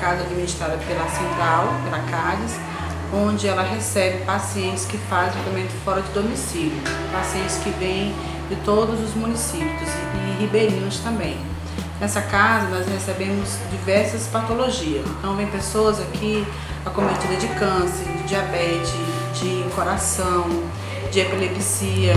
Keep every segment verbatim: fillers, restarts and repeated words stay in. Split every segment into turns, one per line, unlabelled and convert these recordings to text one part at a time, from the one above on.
casa administrada pela Central, pela CADES, onde ela recebe pacientes que fazem tratamento fora de domicílio, pacientes que vêm de todos os municípios e ribeirinhos também. Nessa casa nós recebemos diversas patologias, então vem pessoas aqui acometidas de câncer, de diabetes, de coração, de epilepsia.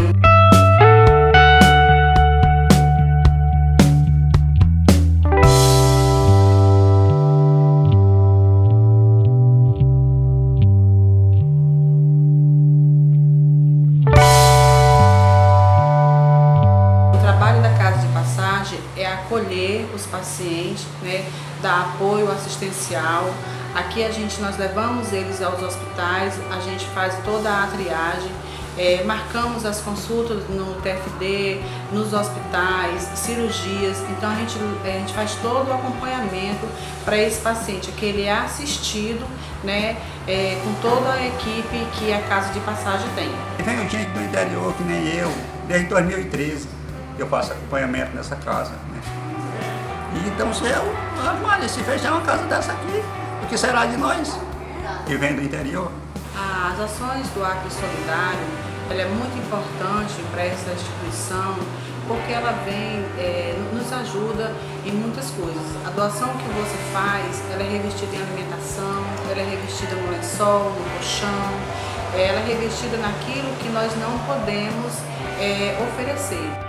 É acolher os pacientes, né, dar apoio assistencial. Aqui a gente, nós levamos eles aos hospitais, a gente faz toda a triagem, é, marcamos as consultas no T F D, nos hospitais, cirurgias, então a gente, a gente faz todo o acompanhamento para esse paciente, que ele é assistido, né, é, com toda a equipe que a Casa de Passagem tem.
Vem gente do interior, que nem eu, desde dois mil e treze. Eu faço acompanhamento nessa casa, né? E então, se eu, olha, se fechar uma casa dessa aqui, o que será de nós que vem do interior?
As ações do Acre Solidário, ela é muito importante para essa instituição, porque ela vem, é, nos ajuda em muitas coisas. A doação que você faz, ela é revestida em alimentação, ela é revestida no lençol, no colchão, ela é revestida naquilo que nós não podemos é, oferecer.